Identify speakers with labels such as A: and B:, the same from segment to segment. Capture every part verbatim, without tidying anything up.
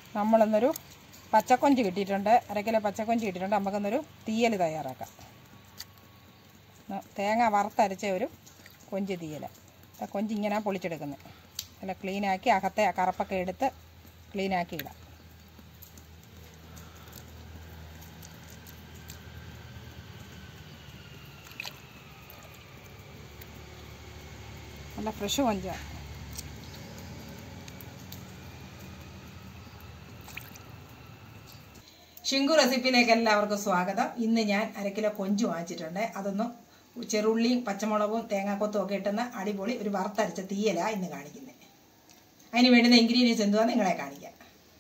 A: നമ്മളൊന്നൊരു പച്ചക്കൊഞ്ച് കിട്ടിയിട്ടുണ്ട്, അര കിലോ പച്ചക്കൊഞ്ച് കിട്ടിയിട്ടുണ്ട്. നമുക്കൊന്നൊരു തീയൽ തയ്യാറാക്കാം. തേങ്ങ വറുത്തരച്ച ഒരു കൊഞ്ച് തീയൽ. കൊഞ്ച് ഇങ്ങനെ പൊളിച്ചെടുക്കുന്നത് നല്ല ക്ലീനാക്കി അകത്തെ കറപ്പൊക്കെ എടുത്ത് ക്ലീനാക്കി ഇടാം. നല്ല ഫ്രഷ് കൊഞ്ചാണ്. ഷിങ്കു റെസിപ്പിയിലേക്ക് എല്ലാവർക്കും സ്വാഗതം. ഇന്ന് ഞാൻ അര കിലോ കൊഞ്ച് വാങ്ങിച്ചിട്ടുണ്ട്. അതൊന്ന് ചെറുള്ളിയും പച്ചമുളകും തേങ്ങാക്കൊത്തും ഒക്കെ ഇട്ടുന്ന അടിപൊളി ഒരു വറുത്തരച്ച തീയലാണ് ഇന്ന് കാണിക്കുന്നത്. അതിന് വേണ്ടുന്ന ഇൻഗ്രീഡിയൻസ് എന്തുവാന്ന് നിങ്ങളെ കാണിക്കാം.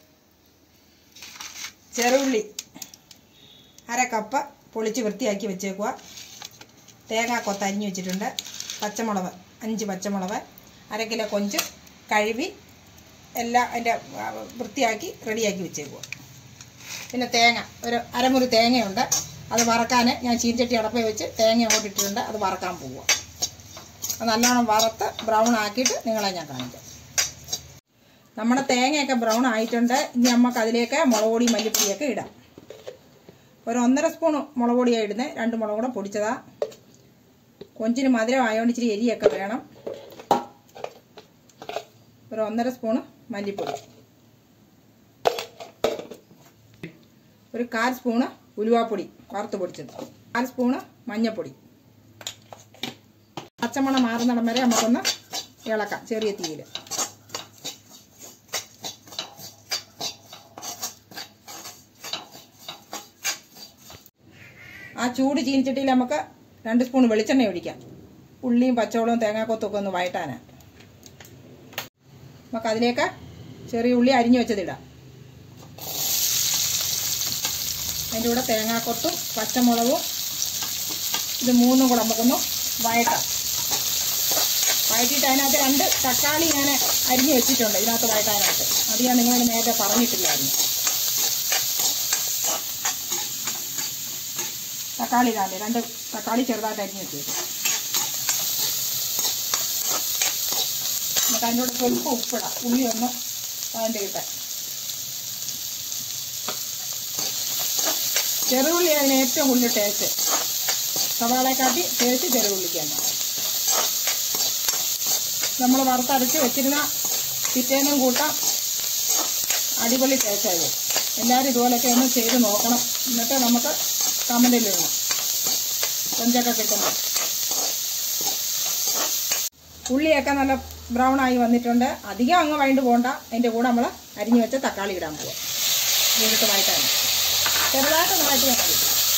A: ചെറുള്ളി അര കപ്പ് പൊളിച്ച് വൃത്തിയാക്കി വെച്ചേക്കുക. തേങ്ങാക്കൊത്ത് അരിഞ്ഞു വെച്ചിട്ടുണ്ട്. പച്ചമുളക് അഞ്ച് പച്ചമുളക്, അര കിലോ കൊഞ്ച് കഴുകി എല്ലാം അതിൻ്റെ വൃത്തിയാക്കി റെഡിയാക്കി വെച്ചേക്കുക. പിന്നെ തേങ്ങ ഒരു അരമുറി തേങ്ങയുണ്ട്. അത് വറക്കാൻ ഞാൻ ചീനച്ചട്ടി അടപ്പേ വെച്ച് തേങ്ങ അങ്ങോട്ട് ഇട്ടിട്ടുണ്ട്. അത് വറക്കാൻ പോവുക. അത് നല്ലോണം വറുത്ത് ബ്രൗൺ ആക്കിയിട്ട് നിങ്ങളെ ഞാൻ കാണിക്കാം. നമ്മുടെ തേങ്ങയൊക്കെ ബ്രൗൺ ആയിട്ടുണ്ട്. ഇനി നമുക്ക് അതിലേക്ക് മുളക് പൊടി മല്ലിപ്പൊടിയൊക്കെ ഇടാം. ഒരു ഒന്നര സ്പൂൺ മുളക് പൊടിയാണ് ഇടുന്നത്. രണ്ട് മുളക് കൂടെ പൊടിച്ചതാ. കൊഞ്ചിന് മധുരം ആയതുകൊണ്ട് ഇച്ചിരി എരിയൊക്കെ വേണം. ഒരു ഒന്നര സ്പൂണ് മല്ലിപ്പൊടി, ഒരു കാൽ സ്പൂണ് ഉലുവാപ്പൊടി വറുത്ത് പൊടിച്ചത്, കാൽ സ്പൂണ് മഞ്ഞൾപ്പൊടി. പച്ചമണം മാറുന്നിടം വരെ നമുക്കൊന്ന് ഇളക്കാം ചെറിയ തീയിൽ. ആ ചൂട് ചീനിച്ചട്ടിയിൽ നമുക്ക് രണ്ട് സ്പൂൺ വെളിച്ചെണ്ണ ഒഴിക്കാം. ഉള്ളിയും പച്ചമുളകും തേങ്ങാക്കൊത്തൊക്കെ ഒന്ന് വഴട്ടാനാണ്. നമുക്ക് അതിലേക്ക് ചെറിയ ഉള്ളി അരിഞ്ഞു വെച്ചതിടാം. അതിൻ്റെ കൂടെ തേങ്ങാക്കൊത്തും പച്ചമുളകും ഇത് മൂന്നും കൂടെ നമുക്കൊന്ന് വഴട്ടാം. വഴറ്റിയിട്ട് അതിനകത്ത് രണ്ട് തക്കാളി ഞാൻ അരിഞ്ഞു വെച്ചിട്ടുണ്ട് ഇതിനകത്ത് വഴട്ടാനായിട്ട്. അത് ഞാൻ നിങ്ങളോട് നേരത്തെ പറഞ്ഞിട്ടില്ലായിരുന്നു. തക്കാളി ഇടാതെ രണ്ട് തക്കാളി ചെറുതായിട്ട് അരിഞ്ഞു വെച്ചേക്കും. നമുക്ക് അതിൻ്റെ കൂടെ സ്വല്പം ഉപ്പിടാം. ഉള്ളി ഒന്ന് അതിൻ്റെ ഇട്ടാൽ ചെറുള്ളി അതിന് ഏറ്റവും കൂടുതൽ ടേസ്റ്റ്. സവാളയെക്കാട്ടി ടേസ്റ്റ് ചെറുള്ളിക്കാണ്. നമ്മൾ വറുത്തരച്ച് വെച്ചിരുന്ന പിറ്റേന്നും കൂട്ടാം. അടിപൊളി ടേസ്റ്റായത്. എല്ലാവരും ഇതുപോലെയൊക്കെ ഒന്ന് ചെയ്ത് നോക്കണം. എന്നിട്ട് നമുക്ക് കമൻറ്റിൽ ഇടണം കൊഞ്ചൊക്കെ കിട്ടുന്നത്. ഉള്ളിയൊക്കെ നല്ല ബ്രൗൺ ആയി വന്നിട്ടുണ്ട്. അധികം അങ്ങ് വഴണ്ട് പോകണ്ട. അതിൻ്റെ കൂടെ നമ്മൾ അരിഞ്ഞു വെച്ച തക്കാളി ഇടാൻ പോവാം. വീട്ടിട്ട് വഴറ്റാൻ ചെറുതായിട്ടൊന്ന് വഴറ്റിയാൽ മതി.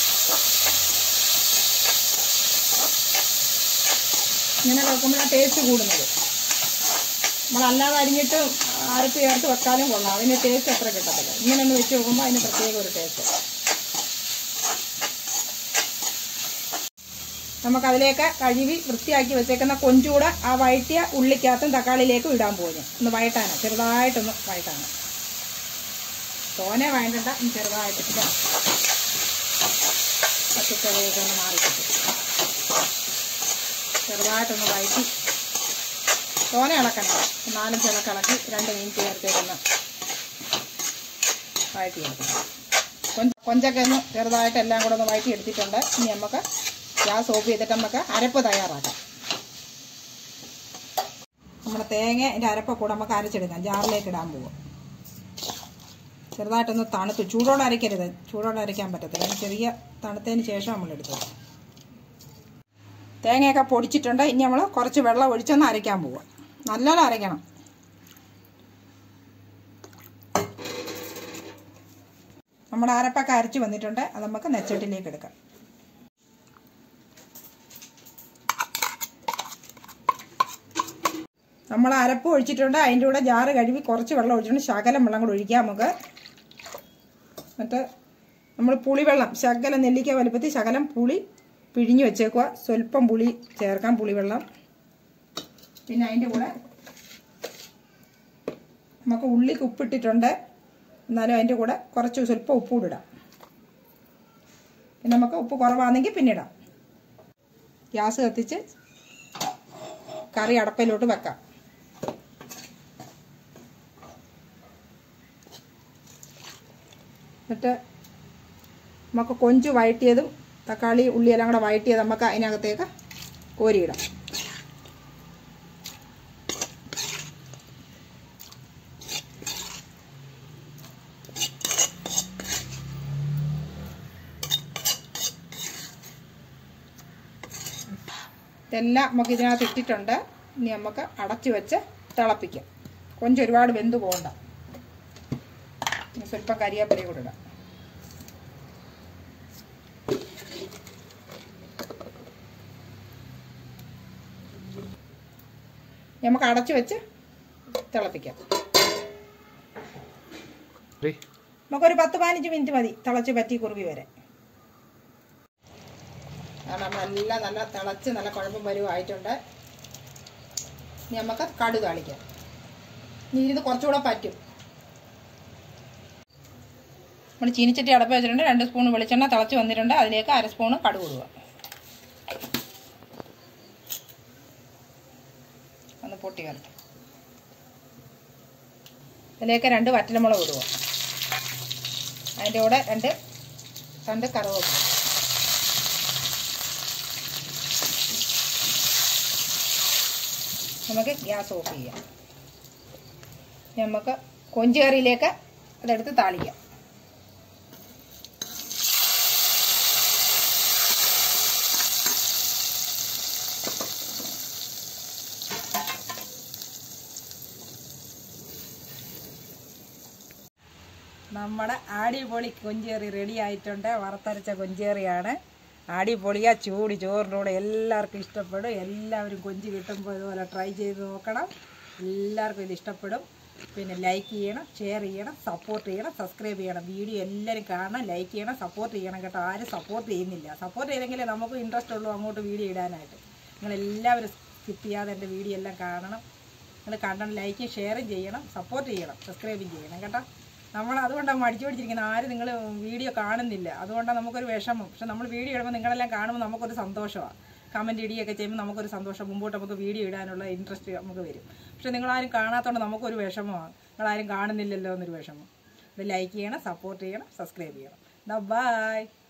A: ഇങ്ങനെ വെക്കുമ്പോഴാണ് ടേസ്റ്റ് കൂടുന്നത്. നമ്മളല്ലാതെ അരിഞ്ഞിട്ട് അരച്ച് ചേർത്ത് വെക്കാനും കൊള്ളാം. അതിന് ടേസ്റ്റ് അത്ര കിട്ടത്തില്ല. ഇങ്ങനെ ഒന്ന് വെച്ച് നോക്കുമ്പോൾ അതിന് പ്രത്യേക ഒരു ടേസ്റ്റ്. നമുക്കതിലേക്ക് കഴുകി വൃത്തിയാക്കി വെച്ചേക്കുന്ന കൊഞ്ചൂടെ ആ വഴറ്റിയ ഉള്ളിക്കകത്തും തക്കാളിയിലേക്കും ഇടാൻ പോകുന്നു. ഒന്ന് വഴട്ടാണ്, ചെറുതായിട്ടൊന്ന് വഴട്ടാണ്. തോനെ വഴണ്ടണ്ട, ചെറുതായിട്ടിട്ട് പച്ചക്കറിയൊക്കെ ഒന്ന് മാറിക്കിട്ടും. ചെറുതായിട്ടൊന്ന് വഴറ്റി തോനെ ഇളക്കണ്ട. നാലഞ്ച് ഇളക്കിളക്കി രണ്ട് മിനിറ്റ് ചേർത്തേക്കൊന്ന് വഴറ്റിയെടുക്കണം. കൊഞ്ച് കൊഞ്ചൊക്കെ ഒന്ന് ചെറുതായിട്ട് എല്ലാം കൂടെ ഒന്ന് വഴറ്റി എടുത്തിട്ടുണ്ട്. ഇനി നമുക്ക് ഗ്യാസ് ഓഫ് ചെയ്തിട്ട് നമുക്ക് അരപ്പ് തയ്യാറാക്കാം. നമ്മുടെ തേങ്ങ അതിൻ്റെ അരപ്പ് കൂടെ നമുക്ക് അരച്ചെടുക്കാം. ജാറിലേക്ക് ഇടാൻ പോകും. ചെറുതായിട്ടൊന്ന് തണുത്തു. ചൂടോടെ അരയ്ക്കരുത്, ചൂടോടെ അരയ്ക്കാൻ പറ്റത്തില്ല. ചെറിയ തണുത്തതിന് ശേഷം നമ്മൾ എടുത്തത്. തേങ്ങയൊക്കെ പൊടിച്ചിട്ടുണ്ട്. ഇനി നമ്മൾ കുറച്ച് വെള്ളം ഒഴിച്ചൊന്ന് അരയ്ക്കാൻ പോവുക. നല്ലോണം അരയ്ക്കണം. നമ്മുടെ അരപ്പൊക്കെ അരച്ച് വന്നിട്ടുണ്ട്. അത് നമുക്ക് നെച്ചട്ടിലേക്ക് എടുക്കാം. നമ്മൾ അരപ്പ് ഒഴിച്ചിട്ടുണ്ട്. അതിൻ്റെ കൂടെ ജാറ് കഴുകി കുറച്ച് വെള്ളം ഒഴിച്ചിട്ടുണ്ട്. ശകലം വെള്ളം കൂടെ ഒഴിക്കാം നമുക്ക്. എന്നിട്ട് നമ്മൾ പുളിവെള്ളം ശകലം നെല്ലിക്ക വലുപ്പത്തിൽ ശകലം പുളി പിഴിഞ്ഞ് വെച്ചേക്കുക. സ്വല്പം പുളി ചേർക്കാം, പുളിവെള്ളം. പിന്നെ അതിൻ്റെ കൂടെ നമുക്ക് ഉള്ളിക്ക് ഉപ്പിട്ടിട്ടുണ്ട്. എന്നാലും അതിൻ്റെ കൂടെ കുറച്ച് സ്വല്പം ഉപ്പ് കൂടെ ഇടാം. പിന്നെ നമുക്ക് ഉപ്പ് കുറവാണെങ്കിൽ പിന്നെ ഇടാം. ഗ്യാസ് കത്തിച്ച് കറി അടപ്പയിലോട്ട് വെക്കാം. എന്നിട്ട് നമുക്ക് കൊഞ്ച് വഴറ്റിയതും തക്കാളി ഉള്ളിയെല്ലാം കൂടെ വഴറ്റിയത് നമുക്ക് അതിനകത്തേക്ക് കോരിയിടാം. ഇതെല്ലാം നമുക്ക് ഇതിനകത്ത് ഇട്ടിട്ടുണ്ട്. ഇനി നമുക്ക് അടച്ചു വെച്ച് തിളപ്പിക്കാം. കൊഞ്ച് ഒരുപാട് വെന്ത് പോകണ്ട. സ്വല്പം കരിയാപ്പിലയും കൂടെ ഇടാം. നമുക്ക് അടച്ചു വെച്ച് തിളപ്പിക്കാം. നമുക്കൊരു പത്ത് പതിനഞ്ച് മിനിറ്റ് മതി തിളച്ച് പറ്റി കുറുകി വരെ. നമ്മളെല്ലാം നല്ല തിളച്ച് നല്ല കുഴമ്പും വരുവായിട്ടുണ്ട്. ഇനി നമുക്ക് കടുക് താളിക്കാം. ഇനി ഇത് കുറച്ചുകൂടെ പറ്റും. നമ്മൾ ചീനിച്ചട്ടി അടപ്പ് വെച്ചിട്ടുണ്ട്. രണ്ട് സ്പൂൺ വെളിച്ചെണ്ണ തിളച്ച് വന്നിട്ടുണ്ട്. അതിലേക്ക് അര സ്പൂണ് കടുക് ഇടുക. ഒന്ന് പൊട്ടി വരട്ടെ. അതിലേക്ക് രണ്ട് വറ്റൽമുളക് ഇടുക. അതിൻ്റെ കൂടെ രണ്ട് രണ്ട് കറിവേപ്പില. നമുക്ക് ഗ്യാസ് ഓഫ് ചെയ്യാം. നമുക്ക് കൊഞ്ച് കറിയിലേക്ക് അതെടുത്ത് താളിക്കാം. നമ്മുടെ ആടിപൊളി കൊഞ്ചേറി റെഡി ആയിട്ടുണ്ട്. വറുത്തരച്ച കൊഞ്ചേറിയാണ്. അടിപൊളിയാ. ചൂട് ചോറിനൂടെ എല്ലാവർക്കും ഇഷ്ടപ്പെടും. എല്ലാവരും കൊഞ്ച് കിട്ടുമ്പോൾ ഇതുപോലെ ട്രൈ ചെയ്ത് നോക്കണം. എല്ലാവർക്കും ഇത് ഇഷ്ടപ്പെടും. പിന്നെ ലൈക്ക് ചെയ്യണം, ഷെയർ ചെയ്യണം, സപ്പോർട്ട് ചെയ്യണം, സബ്സ്ക്രൈബ് ചെയ്യണം. വീഡിയോ എല്ലാവരും കാണണം, ലൈക്ക് ചെയ്യണം, സപ്പോർട്ട് ചെയ്യണം കേട്ടോ. ആരും സപ്പോർട്ട് ചെയ്യുന്നില്ല. സപ്പോർട്ട് ചെയ്തെങ്കിലേ നമുക്ക് ഇൻട്രസ്റ്റ് ഉള്ളൂ അങ്ങോട്ട് വീഡിയോ ഇടാനായിട്ട്. നിങ്ങളെല്ലാവരും സ്കിപ്പ് ചെയ്യാതെ എൻ്റെ വീഡിയോ എല്ലാം കാണണം. നിങ്ങൾ കണ്ടണം, ലൈക്കും ഷെയറും ചെയ്യണം, സപ്പോർട്ട് ചെയ്യണം, സബ്സ്ക്രൈബും ചെയ്യണം കേട്ടോ. നമ്മൾ അതുകൊണ്ടാണ് മടിച്ചു പിടിച്ചിരിക്കുന്നത്. ആരും നിങ്ങൾ വീഡിയോ കാണുന്നില്ല. അതുകൊണ്ടാണ് നമുക്കൊരു വിഷമം. പക്ഷെ നമ്മൾ വീഡിയോ ഇടുമ്പോൾ നിങ്ങളെല്ലാം കാണുമ്പോൾ നമുക്കൊരു സന്തോഷമാണ്. കമൻറ്റ് ഇടുകയൊക്കെ ചെയ്യുമ്പോൾ നമുക്കൊരു സന്തോഷം. മുമ്പോട്ട് നമുക്ക് വീഡിയോ ഇടാനുള്ള ഇൻട്രസ്റ്റ് നമുക്ക് വരും. പക്ഷെ നിങ്ങളാരും കാണാത്തതുകൊണ്ട് നമുക്കൊരു വിഷമമാണ്. നിങ്ങളാരും കാണുന്നില്ലല്ലോ എന്നൊരു വിഷമം. ഇത് ലൈക്ക് ചെയ്യണം, സപ്പോർട്ട് ചെയ്യണം, സബ്സ്ക്രൈബ് ചെയ്യണം. ബൈ.